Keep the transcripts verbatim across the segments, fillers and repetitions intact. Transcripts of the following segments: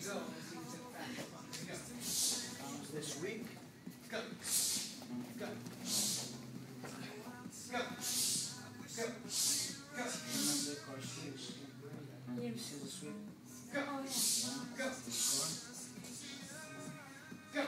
go. Let's see who's in the fast. Come on, here we go. Comes this week. Go. Go. Go. Go. Go. Remember, of course, you see this week. Go. Oh, yeah. Go. The score. Go.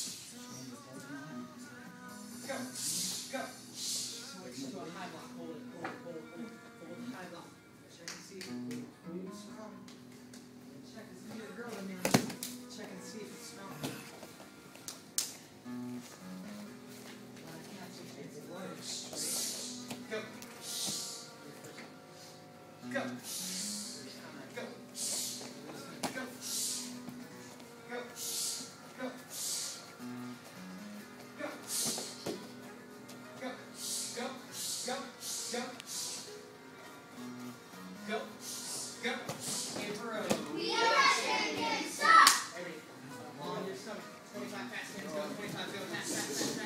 Go. Go. Switch to a high block. Hold it. Hold it. Hold it. Hold it. Hold the high block. Check and see. Hold strong. Check and see the girl in there. Check and see if it's strong. Go. Go. Go. Go. Go. Go. Go. Go. Go. Go. Go. Go. Go. Go. Give her a. We are champions. Stop. Every. On your stomach. twenty-five fast hands go. twenty-five go. Fast, fast, fast.